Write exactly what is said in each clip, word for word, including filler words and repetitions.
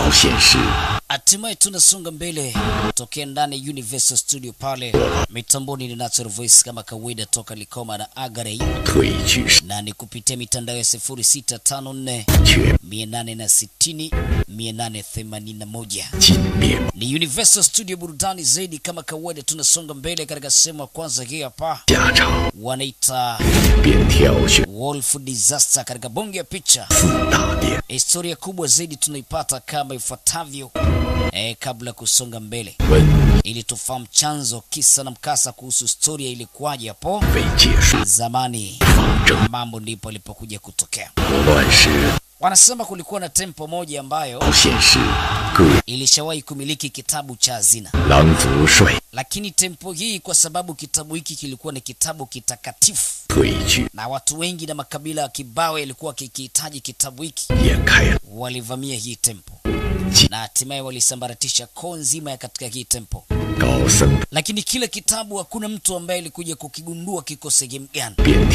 Hatimaye tunasonga mbele tokea ndani Universal Studio pale mitamboni ni Natural Voice kama kawaida toka Likoma na Agarei, na ni kupitia mitandao ya sifuri sita tano nne mia nane sitini mia nane themanini na moja. Ni Universal Studio burudani zaidi kama kawaida. Tunasonga mbele katika sehemu ya kwanza hii hapa wanaita Wolf Disaster katika bonge ya picha. Historia kubwa zaidi tunaipata kama ifuatavyo. E, kabla kusonga mbele ili tufahamu chanzo kisa na mkasa kuhusu historia ilikuwaje hapo zamani, mambo ndipo alipokuja kutokea. Wanasema kulikuwa na tempo moja ambayo ilishawahi kumiliki kitabu cha hazina. Lakini tempo hii, kwa sababu kitabu hiki kilikuwa ni kitabu kitakatifu na watu wengi na makabila ya kibao yalikuwa kikihitaji kitabu hiki, walivamia hii tempo na hatimaye walisambaratisha koo nzima ya katika hii tempo. Lakini kile kitabu hakuna mtu ambaye alikuja kukigundua kiko sehemu gani.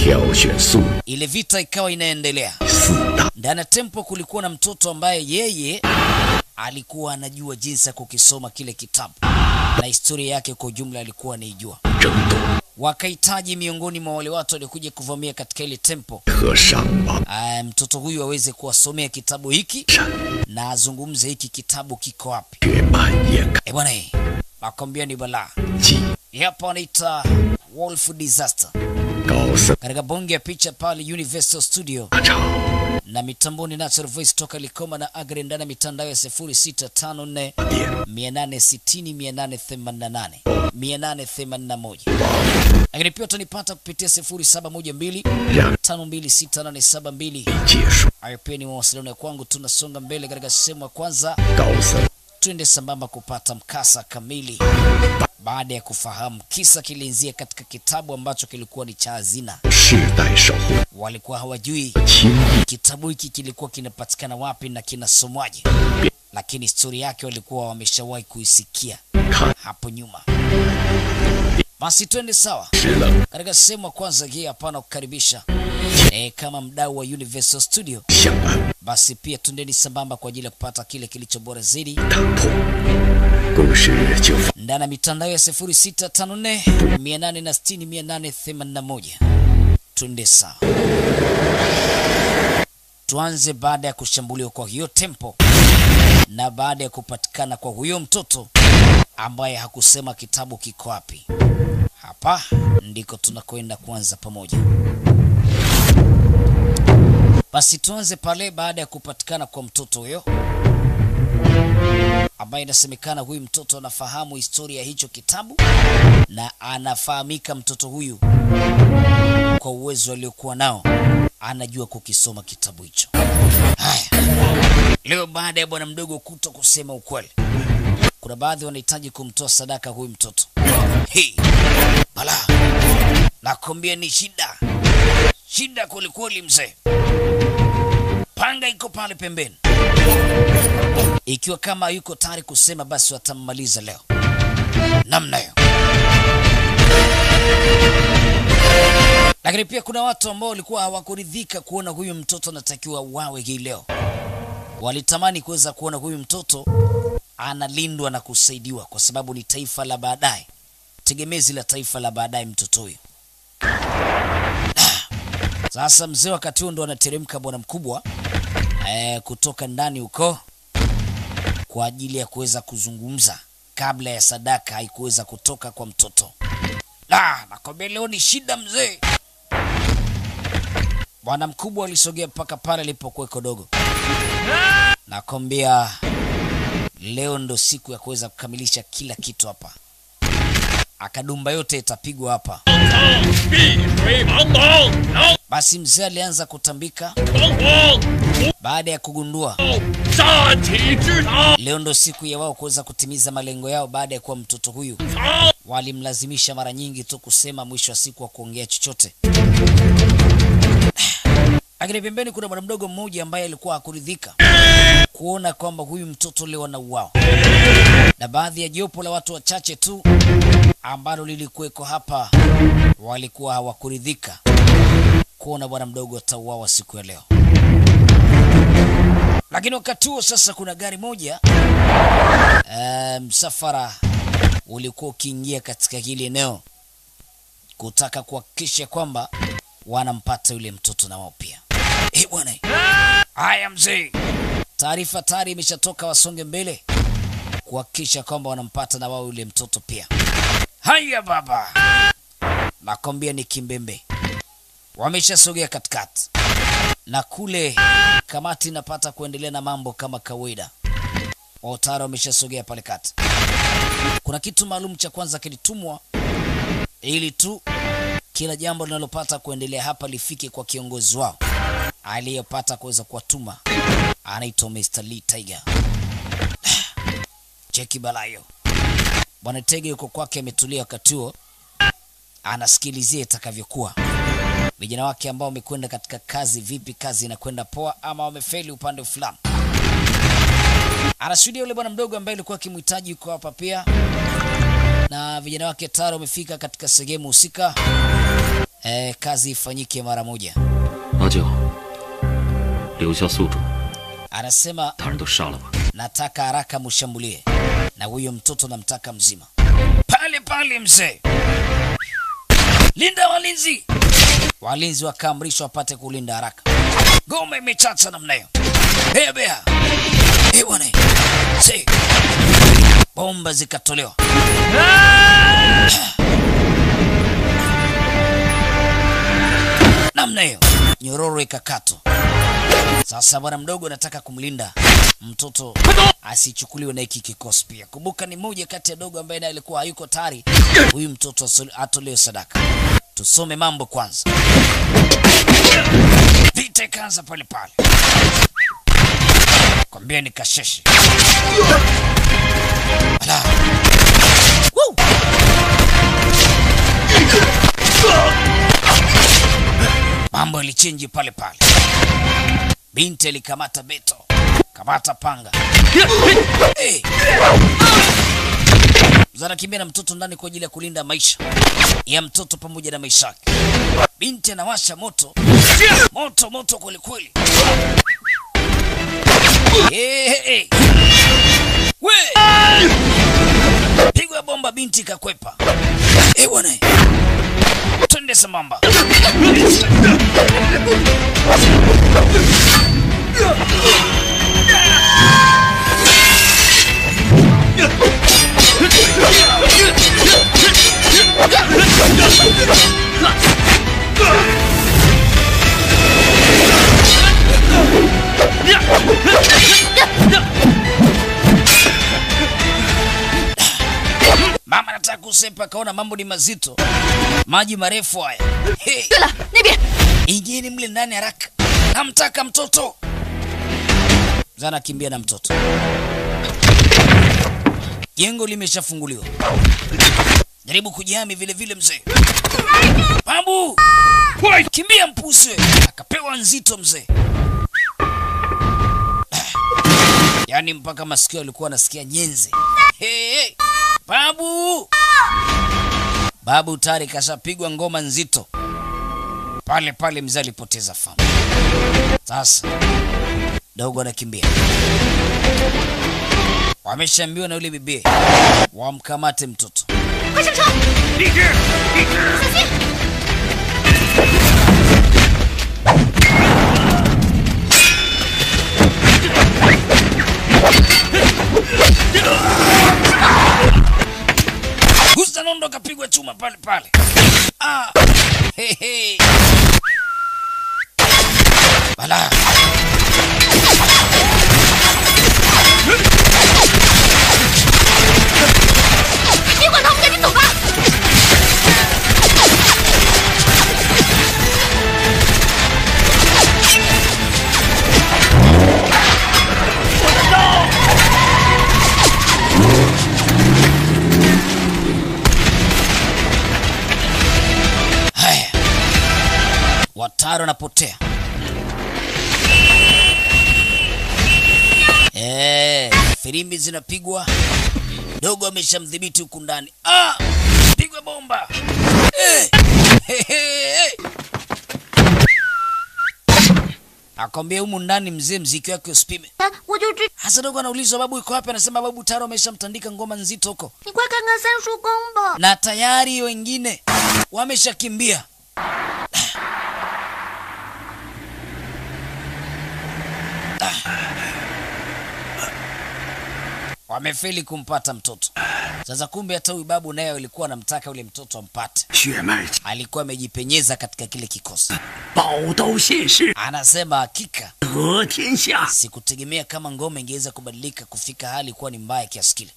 Ile vita ikawa inaendelea. Ndani ya tempo kulikuwa na mtoto ambaye yeye alikuwa anajua jinsi ya kukisoma kile kitabu, na historia yake kwa ujumla alikuwa anaijua. Wakahitaji miongoni mwa wale watu waliokuja kuvamia katika ile tempo, Aya, mtoto huyu aweze kuwasomea kitabu hiki na azungumze hiki kitabu kiko wapi. Eh bwana, nakwambia ni balaa. Hapa wanaita Wolf Disaster katika bonge ya picha pale Universal Studio na mitamboni Natural Voice toka Likoma na Agre ndani mitandao ya sifuri sita tano nne mia nane sitini mia nane themanini na nane mia nane themanini na moja. Lakini pia utanipata kupitia sifuri saba moja mbili tano mbili sita nane saba mbili. Hayo pia ni mawasiliano ya kwangu. Tunasonga mbele katika sehemu ya kwanza, tuende sambamba kupata mkasa kamili. Baada ya kufahamu kisa kilianzia katika kitabu ambacho kilikuwa ni cha hazina, walikuwa hawajui kitabu hiki kilikuwa kinapatikana wapi na kinasomwaje, lakini historia yake walikuwa wameshawahi kuisikia hapo nyuma. Basi twende sawa katika sehemu ya kwanza hii hapa na kukaribisha e, kama mdau wa Universal Studio, basi pia tundeni sambamba kwa ajili ya kupata kile kilicho bora zaidi ndana mitandao ya sifuri sita tano nne mia nane sitini mia nane themanini na moja. Tunde sawa. Tuanze baada ya kushambuliwa kwa hiyo tempo na baada ya kupatikana kwa huyo mtoto ambaye hakusema kitabu kiko wapi. Hapa ndiko tunakwenda kuanza pamoja. Basi tuanze pale baada ya kupatikana kwa mtoto huyo ambaye inasemekana huyu mtoto anafahamu historia ya hicho kitabu na anafahamika mtoto huyu kwa uwezo aliokuwa nao, anajua kukisoma kitabu hicho. Haya, leo baada ya bwana mdogo kuto kusema ukweli, kuna baadhi wanahitaji kumtoa sadaka huyu mtoto. Hey, bala, nakwambia ni shida. Shida kweli kweli mzee. Panga iko pale pembeni. Ikiwa kama yuko tayari kusema, basi watammaliza leo namna hiyo. Lakini pia kuna watu ambao walikuwa hawakuridhika kuona huyu mtoto anatakiwa uawe hii leo. Walitamani kuweza kuona huyu mtoto analindwa na kusaidiwa, kwa sababu ni taifa la baadaye, tegemezi la taifa la baadaye mtoto huyu. Sasa mzee wakati huo ndo anateremka bwana mkubwa eh, kutoka ndani huko kwa ajili ya kuweza kuzungumza kabla ya sadaka haikuweza kutoka kwa mtoto. La, nakwambia leo ni shida mzee. Bwana mkubwa alisogea mpaka pale alipokuwa dogo. Nakwambia leo ndo siku ya kuweza kukamilisha kila kitu hapa. Akadumba yote itapigwa hapa. Basi mzee alianza kutambika baada ya kugundua leo ndo siku ya wao kuweza kutimiza malengo yao. Baada ya kuwa mtoto huyu walimlazimisha mara nyingi tu kusema, mwisho wa siku wa kuongea chochote. Lakini pembeni kuna bwana mdogo mmoja ambaye alikuwa hakuridhika kuona kwamba huyu mtoto leo anauawa, na baadhi ya jopo la watu wachache tu ambalo lilikuweko hapa walikuwa hawakuridhika kuona bwana mdogo atauawa siku ya leo. Lakini wakati huo sasa kuna gari moja uh, msafara ulikuwa ukiingia katika hili eneo kutaka kuhakikisha kwamba wanampata yule mtoto na wao pia. Eh bwana. Haya mzee. Taarifa tayari imeshatoka, wasonge mbele kuhakikisha kwamba wanampata na wao yule mtoto pia. Haya baba. Nakwambia ni kimbembe. Wameshasogea katikati. Na kule kamati inapata kuendelea na mambo kama kawaida. Otaro wameshasogea pale kati. Kuna kitu maalum cha kwanza kilitumwa ili tu kila jambo linalopata kuendelea hapa lifike kwa kiongozi wao aliyepata kuweza kuwatuma. Anaitwa mister Lee Tiger. Cheki balayo. Bwana Tege yuko kwake ametulia wakati huo. Anasikilizia itakavyokuwa. Vijana wake ambao wamekwenda katika kazi, vipi kazi inakwenda poa ama wamefeli upande fulani. Anashuhudia yule bwana mdogo ambaye alikuwa akimhitaji yuko hapa pia. Na vijana wake tayari wamefika katika sehemu husika. Eh, kazi ifanyike mara moja. Anasema nataka haraka mshambulie. Na huyo mtoto namtaka mzima. Pale pale mzee. Linda walinzi. Walinzi wakaamrishwa wapate kulinda haraka. Ngome imechacha namna hiyo. Bea bea. Eh bwana. Si. Bomba zikatolewa. Namna hiyo. Nyororo ikakatwa. Sasa bwana mdogo anataka kumlinda mtoto asichukuliwe na hiki kikosi pia. Kumbuka ni moja kati ya dogo ambaye naye alikuwa hayuko tayari huyu mtoto atolewe sadaka. Tusome mambo kwanza. Vita ikaanza pale pale. Kwambia ni kasheshe. Ala. Woo! Mambo yalichange pale pale. Binti alikamata beto, kamata panga. Hey! Zana kimbia na mtoto ndani kwa ajili ya kulinda maisha ya mtoto pamoja na maisha yake. Binti anawasha moto. Moto moto kweli kweli. Hey, hey, hey. We! Pigwa bomba, binti kakwepa. Eh bwana. Twende sambamba. Mama nataka kusepa, kaona mambo ni mazito. Maji marefu haya. Hey. Ingieni mle ndani haraka. Namtaka mtoto. Zana kimbia na mtoto. Jengo limeshafunguliwa. Jaribu kujihami vile vile mzee. Babu! Kimbia mpuse. Akapewa nzito mzee. Yaani mpaka masikio alikuwa anasikia nyenze. Hey, hey. Babu! Babu tayari kashapigwa ngoma nzito. Pale pale mzee alipoteza fahamu. Sasa dogo anakimbia. Wameshaambiwa na yule bibi wamkamate mtoto. Gusta nondo kapigwa chuma pale pale. Ah. Hey hey. Bala. Wataro napotea. Eh, filimbi zinapigwa. Dogo ameshamdhibiti huku ndani. Ah! Pigwa bomba. Eh! Hey, hey, hey. Akwambia humu ndani mzee mziki wake usipime. Hasa dogo anaulizwa babu yuko wapi, anasema babu tayari ameshamtandika ngoma nzito huko. Na tayari wengine wameshakimbia. Wamefeli kumpata mtoto. Sasa kumbe hata huyu babu naye alikuwa anamtaka yule mtoto ampate. Alikuwa amejipenyeza katika kile kikosi. Anasema hakika sikutegemea kama ngome ingeweza kubadilika kufika hali kuwa ni mbaya kiasi kile.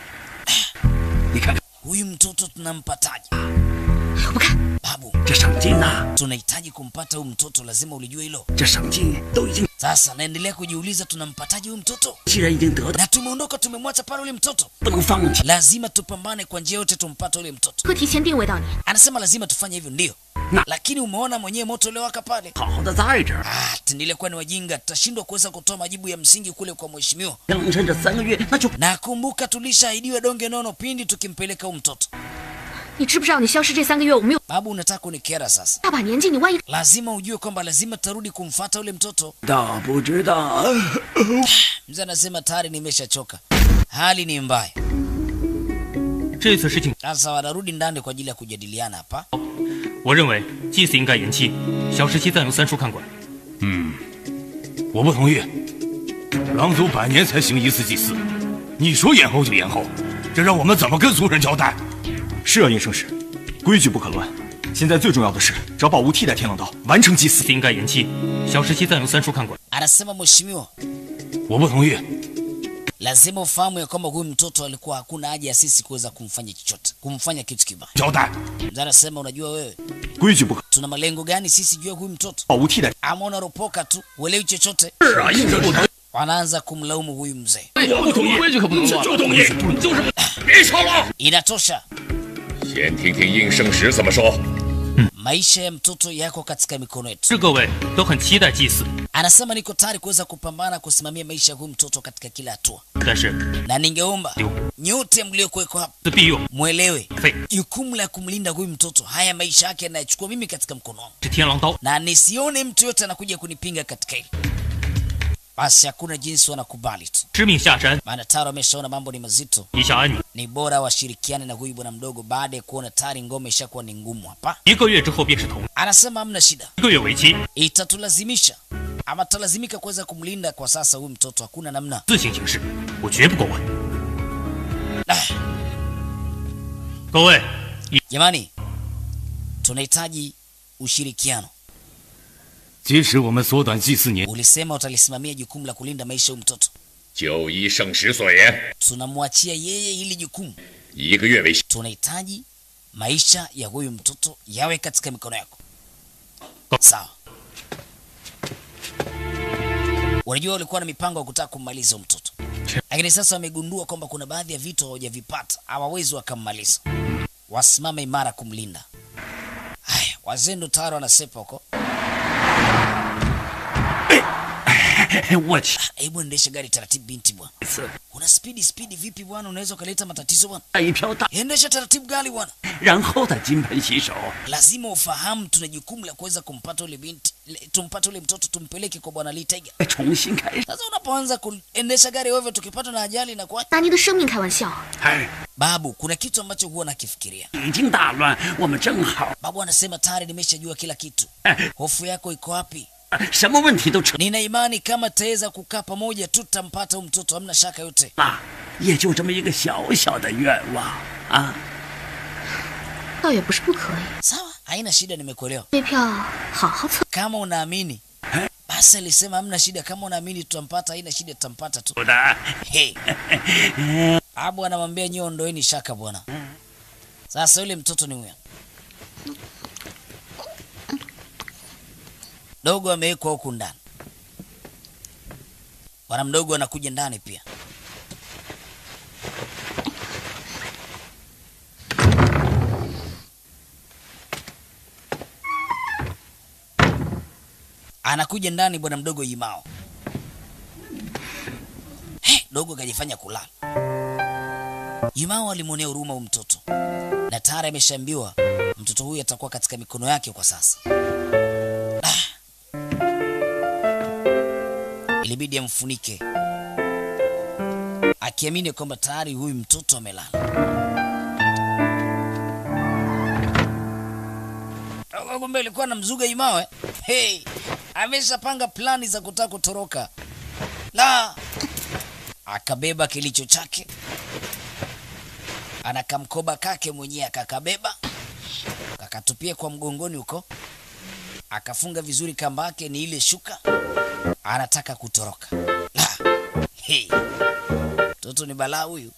Huyu mtoto tunampataje? Babu, tunahitaji kumpata huyu mtoto, lazima ulijue hilo. Sasa naendelea kujiuliza tunampataje huyu mtoto? Na tumeondoka tumemwacha pale yule mtoto. Lazima tupambane kwa njia yote tumpate yule mtoto. Anasema lazima tufanye hivyo ndio. Lakini umeona mwenyewe moto ule waka pale. Ah, tendile kwa ni wajinga, tutashindwa kuweza kutoa majibu ya msingi kule kwa mheshimiwa. Na kumbuka tulishaahidiwa donge nono pindi tukimpeleka huyu mtoto. Babu unataka kunikera sasa. Lazima ujue kwamba lazima tarudi kumfuata ule mtoto. Mzee anasema tayari nimeshachoka. Hali ni mbaya. Sasa wanarudi ndani kwa ajili ya kujadiliana hapa. 我认为祭祀应该延期，小时期暂由三叔看管。 嗯，我不同意。狼族百年才行一次祭祀，你说延后就延后，这让我们怎么跟族人交代？是啊，应圣使，规矩不可乱。现在最重要的是找宝物替代天狼刀，完成祭祀。 应该延期，小时期暂由三叔看管。 Anasema mheshimiwa, 我不同意。 lazima ufahamu ya kwamba huyu mtoto alikuwa hakuna haja ya sisi kuweza kumfanya chochote, kumfanya kitu kibaya. 交代。 Mzee anasema unajua wewe 规矩不可。 tuna malengo gani sisi juu ya huyu mtoto? 宝物替代。 Ama unaropoka tu, uelewi chochote. 是啊，应圣使。 Wanaanza kumlaumu huyu mzee. 不同意，规矩可不能乱。就同意，就是别吵了。 Inatosha. 先听听应圣使怎么说。 Maisha ya mtoto yako katika mikono yetu. 是各位都很期待祭祀。 Anasema niko tayari kuweza kupambana kusimamia maisha ya huyu mtoto katika kila hatua. 但是 Na ningeomba nyote mliokuweko hapa 自必用 muelewe 废 jukumu la kumlinda huyu mtoto, haya maisha yake yanachukua mimi katika mkono wangu. 是天狼刀。 Na nisione mtu yote anakuja kunipinga katika hili. Basi hakuna jinsi wanakubali tu. 知命下山， Maana tayari wameshaona mambo ni mazito. 一下安你。 Ni bora washirikiane na huyu bwana mdogo baada ya kuona tayari ngome ishakuwa ni ngumu hapa. 一个月之后便是同， Anasema hamna shida. 一个月为期， Itatulazimisha ama talazimika kuweza kumlinda kwa sasa huyu mtoto, hakuna namna. 自行行事，我绝不过问。 Ah, 各位， jamani, tunahitaji ushirikiano. 即使我们缩短祭祀年， Ulisema utalisimamia jukumu la kulinda maisha ya huyu mtoto. 就依圣使所言， Tunamwachia yeye hili jukumu. 一个月为期。 Tunahitaji maisha ya huyu mtoto yawe katika mikono yako. Sawa. Unajua walikuwa na mipango ya kutaka kummaliza mtoto. Lakini sasa wamegundua kwamba kuna baadhi ya vitu hawajavipata, hawawezi wakammaliza. Wasimame imara kumlinda. Haya, wazee ndo tayari wanasepa huko. 我去， Hebu endesha gari taratibu binti bwana. Una speed speed vipi bwana, unaweza kuleta matatizo bwana. 一瓢大， Endesha taratibu gari bwana. 然后再金盆洗手。 Lazima ufahamu tuna jukumu la kuweza kumpata ule binti, tumpate ule mtoto tumpeleke kwa bwana Lee Tiger. 重新开始。 Sasa unapoanza kuendesha gari wewe tukipata na ajali na kwa 拿你的生命开玩笑。 哎， babu, kuna kitu ambacho huwa nakifikiria. 已经大乱，我们正好， Babu anasema tayari nimeshajua kila kitu. Hofu yako iko wapi? 什么问题都成 Nina imani kama taweza kukaa pamoja tutampata huyu mtoto, hamna shaka yote. 了，也就这么一个小小的愿望啊。 倒也不是不可以， Sawa, haina shida, nimekuelewa. 这票好好测。 Kama unaamini basi alisema hamna shida, kama unaamini tutampata, haina shida, tutampata tu. 不的， Hey. Babu anamwambia nyinyi ondoeni shaka bwana. Sasa yule mtoto ni huyo. Dogo amewekwa huku ndani. Bwana mdogo anakuja ndani pia. Anakuja ndani bwana mdogo Yimao. He, dogo kajifanya kulala. Yimao alimwonea huruma huyu mtoto. Na tayari ameshaambiwa mtoto huyu atakuwa katika mikono yake kwa sasa. Ah. ilibidi amfunike, akiamini kwamba tayari huyu mtoto amelala. Kumbe ilikuwa na mzuga imawe. Hey, ameshapanga plani za kutaka kutoroka. La, akabeba kilicho chake, ana kamkoba kake mwenyewe akakabeba, akatupia kwa mgongoni huko, akafunga vizuri kamba yake ni ile shuka, anataka kutoroka. La, hey, mtoto ni balaa huyu.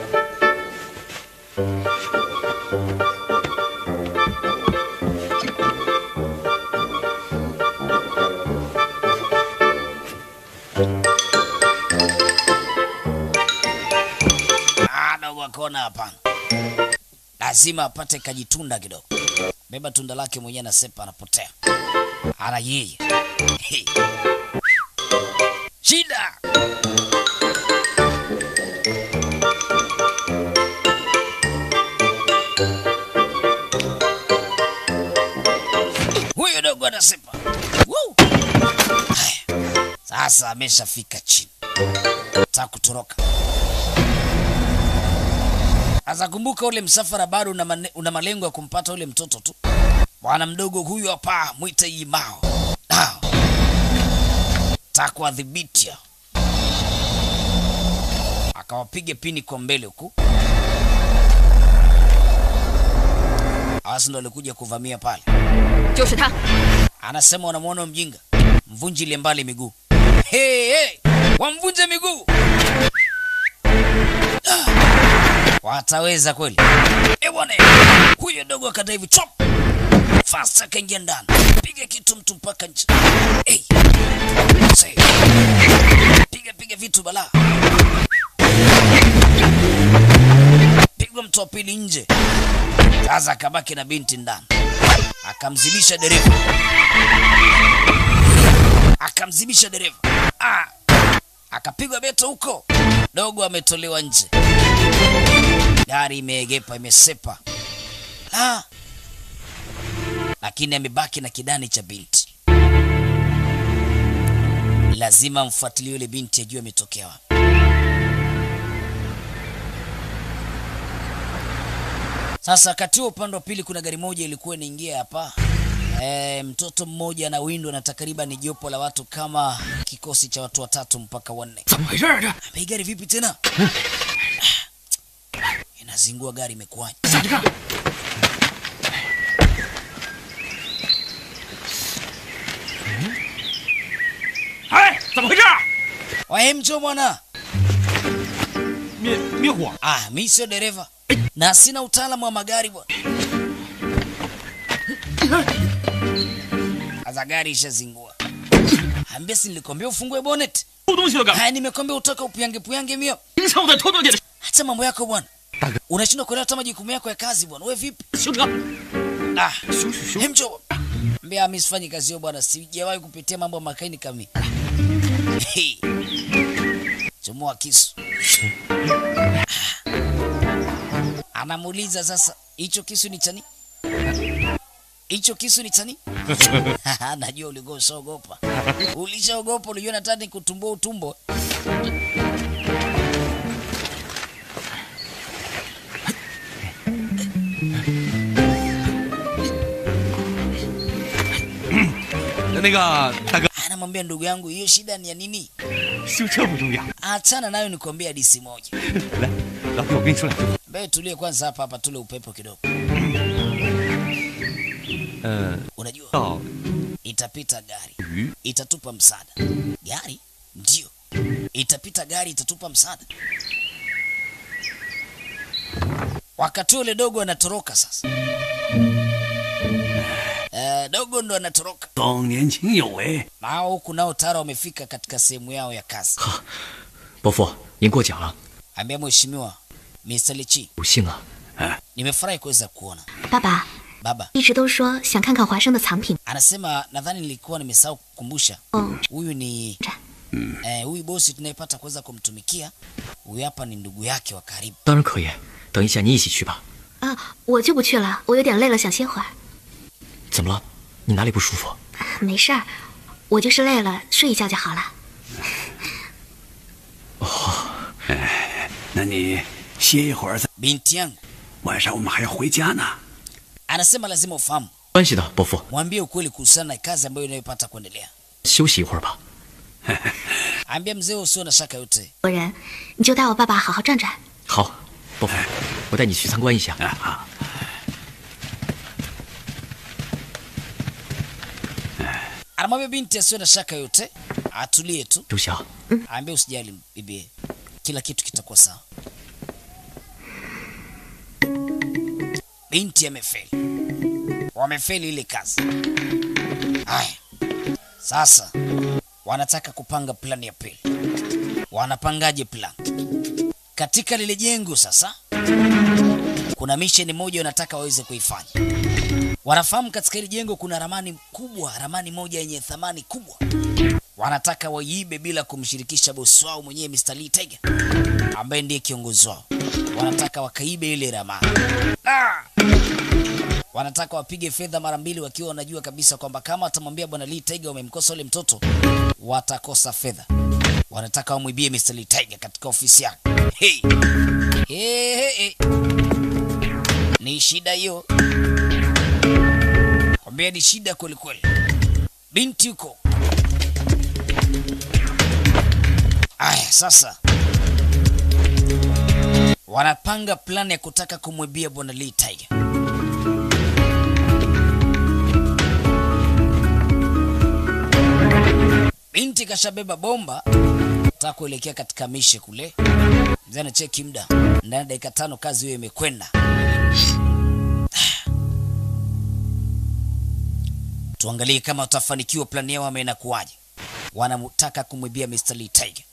Kona hapana, lazima apate kajitunda kidogo. Beba tunda lake mwenyewe na sepa, anapotea. Ana yeye. Hey. Shida. Huyo dogo anasepa. Woo. Sasa ameshafika chini, taka kutoroka. Asa kumbuka ule msafara bado una, una malengo ya kumpata ule mtoto tu. Bwana mdogo huyu hapa mwite Imao. Ah. Takwa dhibitia. Akawapige pini kwa mbele huku. Asa ndo alikuja kuvamia pale. Joshita. Anasema wanamuona mjinga, mvunjile mbali miguu. Hey, hey, wamvunje miguu. Ah. Wataweza kweli? Eh bwana, huyo dogo akata hivi chop. Fast akaingia ndani. Piga kitu mtu mpaka nje. Eh. Say. Piga piga vitu bala. Pigwa mtu wa pili nje. Sasa akabaki na binti ndani. Akamzibisha dereva. Akamzibisha dereva. Ah. Akapigwa beto huko. Dogo ametolewa nje. Gari imeegepa, imesepa. La. Lakini amebaki na kidani cha binti. Lazima mfuatilie yule binti ajue ametokea wapi. Sasa wakati huo upande wa pili kuna gari moja ilikuwa inaingia hapa. E, mtoto mmoja na windo na takriban jopo la watu kama kikosi cha watu watatu mpaka wanne. Bei gari vipi tena? Inazingua gari imekuaje? Hai, zama hizi? Wae mcho bwana. Mie mie huwa. Ah, mimi sio dereva. Na sina utaalamu wa magari bwana. Aza gari ishazingua. Ambia si nilikwambia ufungue bonnet. Haya nimekwambia utoka upiange puyange mio. Acha mambo yako bwana. Unashindwa kuelewa hata majukumu yako ya kazi bwana. Wewe vipi? Ah, hemjo. Mbea mimi sifanyi kazi hiyo bwana. Sijawahi kupitia mambo makaini kama. Hey. Chomoa kisu. Anamuuliza sasa, hicho kisu ni chani? Hicho kisu ni chani? Najua ulikuwa ushaogopa. Ulishaogopa, ulijua nataka kutumbua utumbo. Anamwambia ndugu yangu, hiyo shida ni ya nini? Achana nayo nikwambia hadithi moja. Mbele tulie kwanza hapa hapa tule upepo kidogo. Uh, unajua oh. Itapita gari itatupa msaada. Gari? Ndio. Itapita gari itatupa msaada. Wakati ule dogo anatoroka sasa. Eh, dogo ndo anatoroka. Nao huku nao tara wamefika katika sehemu yao ya kazi. Bofu, ninguojiang. Ambia mheshimiwa Mister Lichi. Nimefurahi kuweza kuona. Baba. Baba. 一直都说想看看华生的藏品. Anasema nadhani nilikuwa nimesahau kukumbusha. Huyu oh. ni eh huyu bosi tunayepata kuweza kumtumikia. Huyu hapa ni ndugu yake wa karibu. 当然可以，等一下你一起去吧。 啊，我就不去了，我有点累了，想歇会儿。 怎么了？你哪里不舒服？ 没事儿，我就是累了，睡一觉就好了。 那你歇一会儿再。 binti yangu, 晚上我们还要回家呢。 anasema lazima ufahamu. 关系的，伯父。 Mwambie ukweli kuhusiana na kazi ambayo unayopata kuendelea. 休息一会儿吧。 Ambia mzee usio na shaka yote. 国人，你就带我爸爸好好转转。 好，伯父，我带你去参观一下。 好。 Anamwambia binti asiwe na shaka yote, atulie tu. 周晓， Ambia usijali bibi, kila kitu kitakuwa sawa. Binti amefeli, wamefeli ile kazi. Haya, sasa wanataka kupanga plani ya pili. Wanapangaje plan? Katika lile jengo sasa kuna mission moja wanataka waweze kuifanya. Wanafahamu katika hili jengo kuna ramani kubwa, ramani moja yenye thamani kubwa. Wanataka waiibe bila kumshirikisha bosi wao mwenyewe mister Lee Tiger, ambaye ndiye kiongozi wao. Wanataka wakaibe ile ramani. Ah! Wanataka wapige fedha mara mbili wakiwa wanajua kabisa kwamba kama atamwambia bwana Lee Tiger wamemkosa ule mtoto, watakosa fedha. Wanataka wamwibie mister Lee Tiger katika ofisi yake. Hey. Hey, hey, hey. Ni shida hiyo. Kwambia ni shida kweli kweli. Binti yuko. Aya, sasa wanapanga plan ya kutaka kumwibia bwana Lee Tiger. Binti kashabeba bomba, nataka kuelekea katika mishe kule. Mzee anacheki muda. Ndani dakika tano kazi hiyo imekwenda. Tuangalie kama utafanikiwa plani yao ama inakuaje. Wanamtaka kumwibia mister Lee Tiger.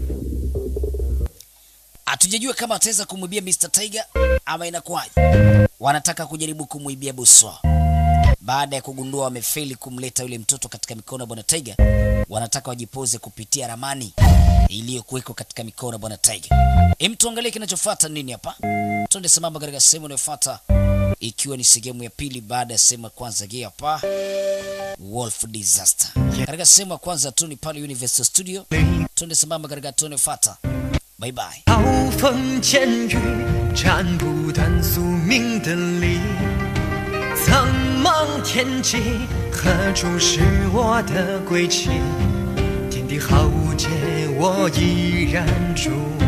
Hatujajua kama ataweza kumwibia mister Tiger ama inakuaje. Wanataka kujaribu kumwibia bosi wao. Baada ya kugundua wamefeli kumleta yule mtoto katika mikono ya bwana Tiger, wanataka wajipoze kupitia ramani iliyokuwekwa katika mikono ya bwana Tiger. Hem, tuangalie kinachofuata nini hapa. Twende sambamba katika sehemu inayofuata, ikiwa ni sehemu ya pili baada ya sehemu ya kwanza. Hii hapa Wolf Disaster. Katika sehemu ya kwanza tu ni pale Universal Studio. Twende sambamba katika tu inayofuata. Bye bye. 暴风剑雨斩不断宿命的力，苍茫天际，何处是我的归期？天地浩劫，我依然伫